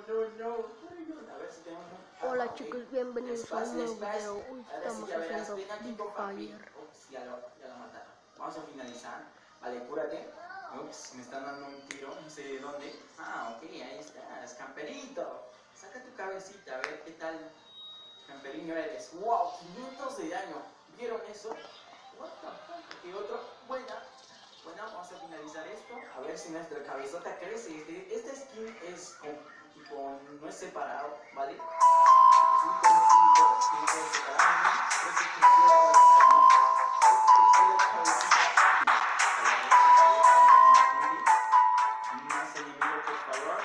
A ver si tenemos Hola chicos, bienvenidos a un nuevo video. Hoy estamos haciendo Free Fire. Ups, ya lo mataron. Vamos a finalizar. Vale, cúrate. Ups, me están dando un tiro, no sé de dónde. Ah, ok, ahí estás, camperito. Saca tu cabecita, a ver qué tal camperino eres. Wow, 500 de daño. ¿Vieron eso? What the fuck? ¿Qué otro? Buena. Bueno, vamos a finalizar esto. A ver si nuestra cabezota crece. Este skin es tipo, no es separado, ¿vale? Es un conjunto que no puede separar. Más enemigo, por favor.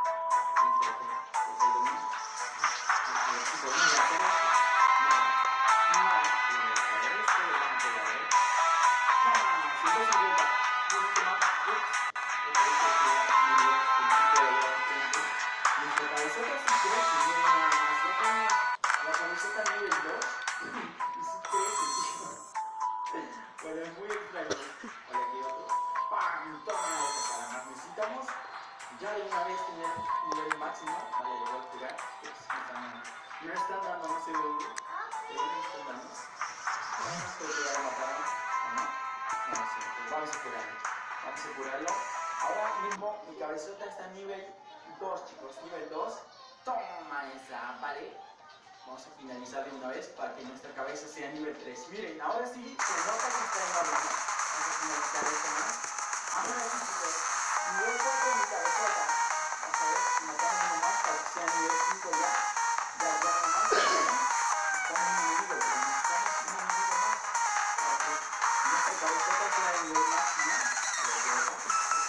Bueno, es muy extraño. Hola, aquí otro. ¡Pam! Toma eso para más. Necesitamos ya de una vez tener nivel máximo. Vale, le voy a curar. Me están dando, no sé de dónde. ¿De dónde me están dando? Creo que ya lo mataron. ¿O no? No sé. Pues vamos a curarlo. Vamos a curarlo. Ahora mismo mi cabezota está en nivel 2, chicos. Nivel 2. Toma esa, ¿vale? Vamos a finalizar de una vez para que nuestra cabeza sea nivel 3. Miren, ahora sí se nota que está enorme. Vamos a finalizar esto más. Ahora sí, chicos. Nivel 4 de mi cabezota. Vamos a ver si matamos uno más para que sea nivel 5 ya. Ya nomás. Estamos en un enemigo, pero necesitamos un enemigo más. Para que nuestra cabezota sea de nivel máximo. A ver, ¿qué es?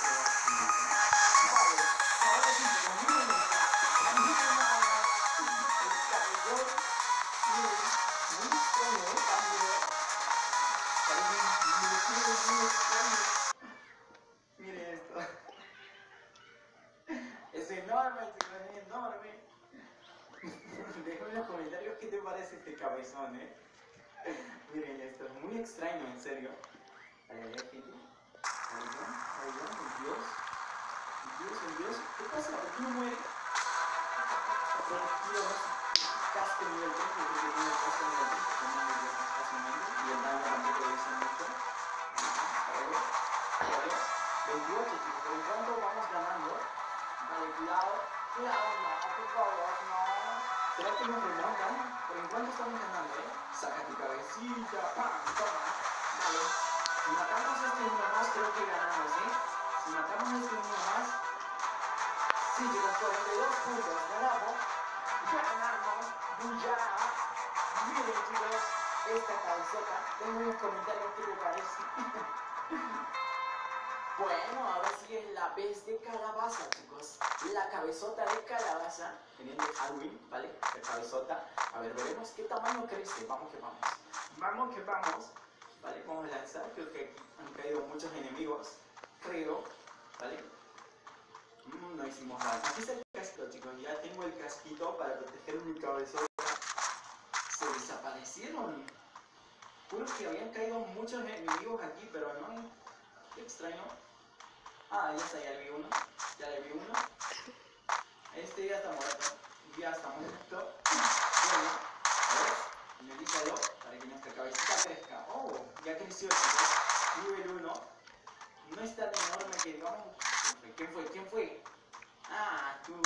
Vale. Ahora sí, chicos. Miren esto. Miren nada más. El cabezón. Mire esto. Es enorme, chicos, es enorme. Déjame en los comentarios qué te parece este cabezón, Miren esto, es muy extraño, en serio. Vale, gente. Dios. Dios. ¿Qué pasa? ¿Por qué no muere? Dios. Casco nivel 3, yo creo que tiene el casco nivel 3, que no me dio fácilmente. Y el daño tampoco lo hizo mucho. Vale. 28, chicos. Por el pronto vamos ganando. Vale, cuidado. No, por favor, no. ¿Será que nos remontan? Por el pronto estamos ganando, Saca tu cabecita. ¡Pam! Toma. Vale. Si matamos a este uno más, creo que ganamos, Si matamos a este uno más. Sí, chicos, 42 puntos. Ganamos. Ya. Miren, chicos, esta cabezota. Dejen en los comentarios qué les parece. Bueno, ahora sí es la vez de calabaza, chicos. La cabezota de calabaza, teniendo Halloween, ¿vale? La cabezota. A ver, veremos qué tamaño crece. Vamos que vamos. Vamos que vamos. Vale, vamos a lanzar. Creo que aquí han caído muchos enemigos. Creo, ¿vale? No hicimos nada. Aquí está el casquito, chicos. Ya tengo el casquito para proteger mi cabezota. Se desaparecieron. Juro que habían caído muchos enemigos aquí, pero no. Qué extraño. Ah, ya está, ya le vi uno. Este ya está muerto. Bueno, a ver, finalízalo para que nuestra cabecita crezca. Oh, ya creció, chicos. Nivel 1. No es tan enorme que digamos. ¿Quién fue? Ah, tú,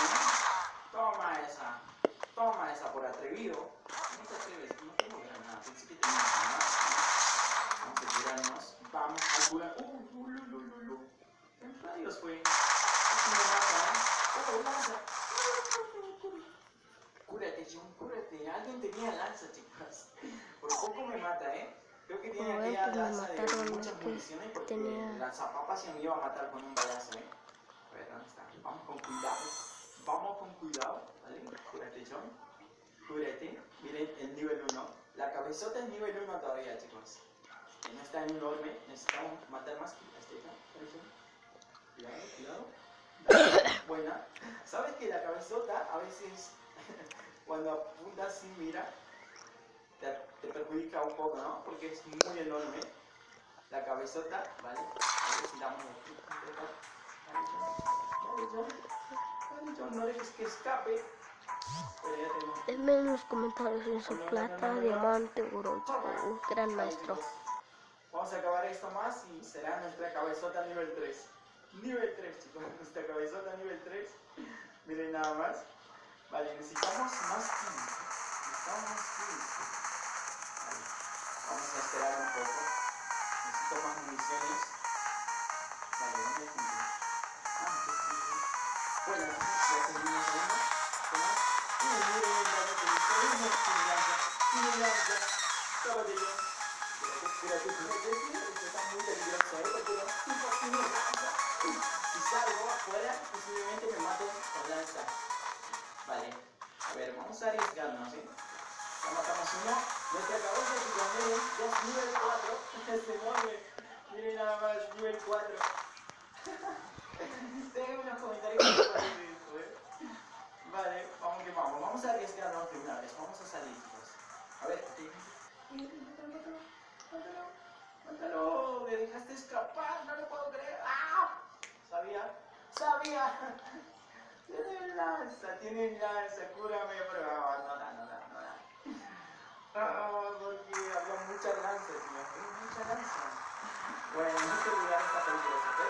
Toma esa por atrevido. No te atreves, no tengo granada. Pensé que tenía granada. Vamos a curarnos. Vamos a curar. ¿Qué rayos fue? Eso me mata, Oh, lanza. Cúrate, John, cúrate. Alguien tenía lanza, chicas. Por poco me mata, Creo que tiene aquella lanza de muchas municiones porque el lanzapapas se me iba a matar con un balazo, A ver, ¿dónde está? Vamos con cuidado. ¿Vale? Cúrate, John. Cúrate. Miren, el nivel 1. La cabezota es nivel 1 todavía, chicos. No está enorme. Necesitamos matar más. Cuidado. Buena. ¿Sabes que la cabezota a veces cuando apuntas sin mira te perjudica un poco, ¿no? Porque es muy enorme. La cabezota, ¿vale? A ver si damos aquí. Dale, John. No no dejes que escape. Pero ya tenemos. Denme en los comentarios si son plata, diamante, oro o un gran Vale, maestro. chicos. Vamos a acabar esto más y será nuestra cabezota nivel 3. Nivel 3, chicos. Nuestra cabezota nivel 3. Miren nada más. Vale, necesitamos más kills. Necesitamos más kills. Vale. Vamos a esperar un poco. Necesito más municiones. Vale, ¿dónde hay gente? Aquí está. Bueno, ya terminamos segundo. Toma. Y miren el daño que le está dando. Tiene lanza. Caballero. Espérate, esto está muy peligroso, porque los tipos tienen lanza. Si salgo afuera, posiblemente me maten con lanza. Vale, a ver, vamos a arriesgarnos, ¿eh? Ya matamos uno. Nuestra cabeza, chicos, miren, ya es nivel 4. Es enorme. Miren nada más, nivel 4. Déjenme en los comentarios qué les parece esto, ¿eh? Vale, vamos que vamos. Vamos a arriesgarnos de una vez. Vamos a salir, chicos. A ver, mátalo, me dejaste escapar, no lo puedo creer. ¡Ah! Sabía. Tienen lanza, cúrame, pero no da. Porque había mucha lanza, tío, mucha lanza. Bueno, en este lugar está peligroso, pero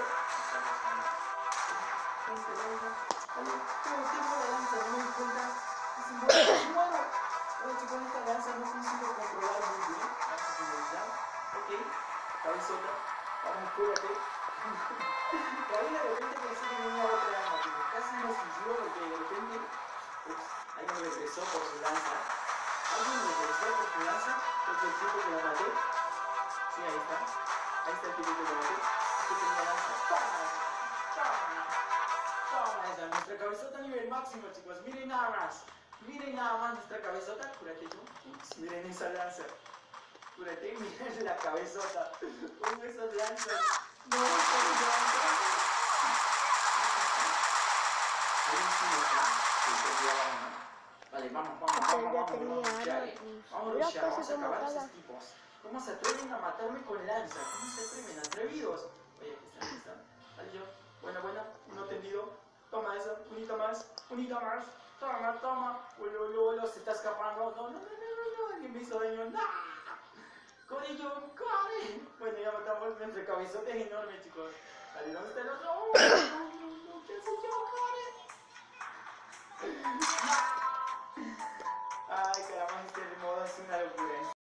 tengo la lanza, no me di cuenta. Es bueno. Bueno, chicos, esta lanza no consigo controlar muy bien. Vamos a finalizar. Ok, cabezota, vamos, cúrate. Y ahí de repente pensé que venía otra arma, pero casi me suicidó porque de repente, alguien regresó por su lanza. Alguien regresó por su lanza, porque el tipo que lo maté. Sí, ahí está. Ahí está el tipo que lo maté. Este tenía lanza. Toma esa, nuestra cabezota nivel máximo, chicos. Miren nada más. Nuestra cabezota. Cúrate tú. Miren esa lanza. Cúrate, miren la cabezota. Con esas lanzas. No, vale, vamos a acabar a esos tipos. ¿Cómo se atreven a matarme con lanza? ¿Cómo se atreven? Atrevidos. Oye, aquí están. Vale, yo. Bueno, uno tendido. Toma eso, unito más. Toma. Ulo, se está escapando. No, alguien me hizo daño. ¡No! ¡Corre! Bueno, ya matamos nuestra cabezota, es enorme, chicos. Vale, ¿dónde está el otro? No, ¿qué hace yo? ¡Corre! Ay, caramba, este modo es una locura.